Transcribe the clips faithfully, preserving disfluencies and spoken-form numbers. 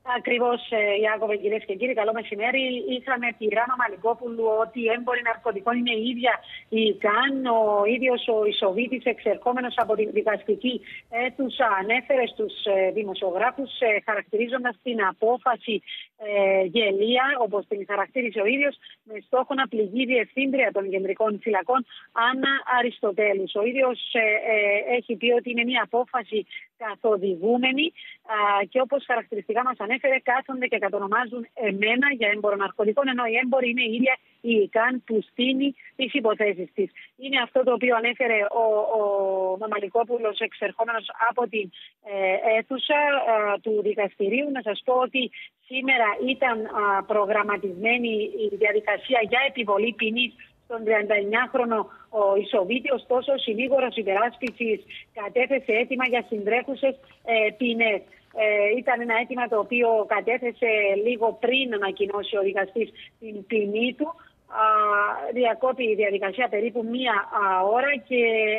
Ακριβώς, Ιάκωβε, κυρίες και κύριοι, καλό μεσημέρι. Είχαμε τη Ράμα Μαλικόπουλου ότι οι έμποροι ναρκωτικών είναι η ίδια η ΚΑΝ. Ο ίδιος ο Ισοβίτης, εξερχόμενος από την δικαστική αίθουσα, ανέφερε στους δημοσιογράφους, χαρακτηρίζοντας την απόφαση ε, γελία, όπως την χαρακτήρισε ο ίδιος, με στόχο να πληγεί η διευθύντρια των κεντρικών φυλακών, Άννα Αριστοτέλους. Ο ίδιος ε, ε, έχει πει ότι είναι μια απόφαση καθοδηγούμενη α, και όπως χαρακτηριστικά μας ανέφερε, κάθονται και κατονομάζουν εμένα για έμπορο ναρκωτικών, ενώ η έμπορη είναι η ίδια η ΚΑΝ που στείνει τις υποθέσεις της. Είναι αυτό το οποίο ανέφερε ο, ο Μαμαλικόπουλος, εξερχόμενος από την ε, αίθουσα α, του δικαστηρίου. Να σας πω ότι σήμερα ήταν α, προγραμματισμένη η διαδικασία για επιβολή ποινής στον τριανταεννιάχρονο ο Ισοβίτη, ωστόσο ο συνήγορος υπεράσπισης κατέθεσε αίτημα για συντρέχουσες ε, ποινές. Ε, ήταν ένα αίτημα το οποίο κατέθεσε λίγο πριν ανακοινώσει ο δικαστής την ποινή του. Α, διακόπη η διαδικασία περίπου μία α, ώρα και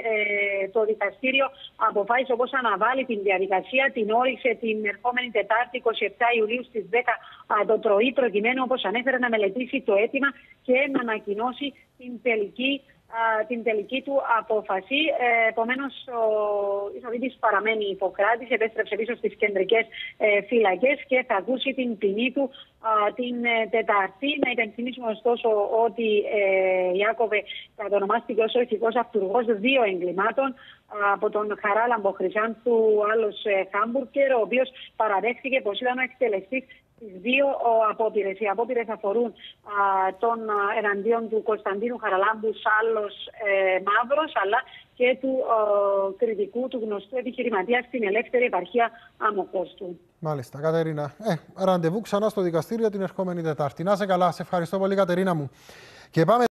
ε, το δικαστήριο αποφάσισε όπως αναβάλει την διαδικασία, την όρισε την ερχόμενη Τετάρτη εικοστή εβδόμη Ιουλίου στις δέκα α, το πρωί, προκειμένου, όπως ανέφερε, να μελετήσει το αίτημα και να ανακοινώσει την τελική την τελική του απόφαση. Ε, επομένως, ο Ισοβίτης παραμένει υποκράτης, επέστρεψε πίσω στις κεντρικές ε, φυλακές και θα ακούσει την ποινή του α, την ε, Τετάρτη. Να υπενθυμίσουμε ωστόσο ότι ε, Ιάκωβε κατονομάστηκε ως ο ηθικός αυτουργός δύο εγκλημάτων α, από τον Χαράλαμπο Χρυσάνθου, άλλος ε, Χάμπουργκερ, ο οποίος παραδέχθηκε πως ήταν ο εκτελεστής τις δύο απόπειρες. Οι απόπειρες αφορούν α, τον α, εναντίον του Κωνσταντίνου Χαραλάμπου Σάλλος ε, Μαύρος, αλλά και του ε, κριτικού, του γνωστού επιχειρηματία στην ελεύθερη επαρχία Αμμοκόστου. Μάλιστα, Κατερίνα. Ε, ραντεβού ξανά στο δικαστήριο την ερχόμενη Τετάρτη. Να είσαι καλά. Σε ευχαριστώ πολύ, Κατερίνα μου. Και πάμε